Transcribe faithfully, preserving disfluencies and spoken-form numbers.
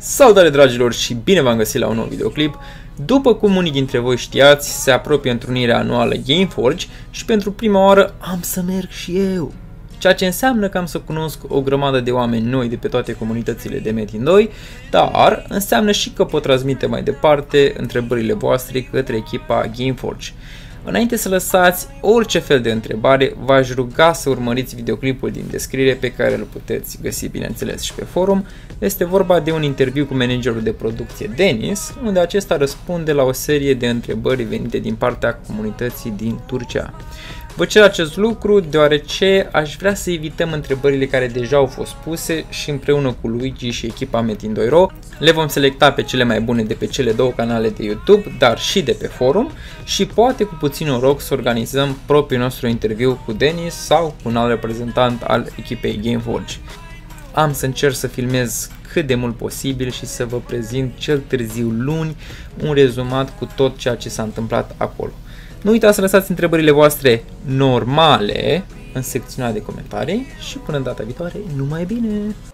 Salutare dragilor și bine v-am găsit la un nou videoclip. După cum unii dintre voi știați, se apropie întrunirea anuală Gameforge și pentru prima oară am să merg și eu. Ceea ce înseamnă că am să cunosc o grămadă de oameni noi de pe toate comunitățile de Metin doi, dar înseamnă și că pot transmite mai departe întrebările voastre către echipa Gameforge. Înainte să lăsați orice fel de întrebare, v-aș ruga să urmăriți videoclipul din descriere pe care îl puteți găsi bineînțeles și pe forum. Este vorba de un interviu cu managerul de producție Denis, unde acesta răspunde la o serie de întrebări venite din partea comunității din Turcia. Vă cer acest lucru deoarece aș vrea să evităm întrebările care deja au fost puse și împreună cu Luigi și echipa Metin doi ro le vom selecta pe cele mai bune de pe cele două canale de YouTube, dar și de pe forum și poate cu puțin noroc să organizăm propriul nostru interviu cu Denis sau cu un alt reprezentant al echipei Gameforge. Am să încerc să filmez cât de mult posibil și să vă prezint cel târziu luni un rezumat cu tot ceea ce s-a întâmplat acolo. Nu uitați să lăsați întrebările voastre normale în secțiunea de comentarii și până în data viitoare, numai bine!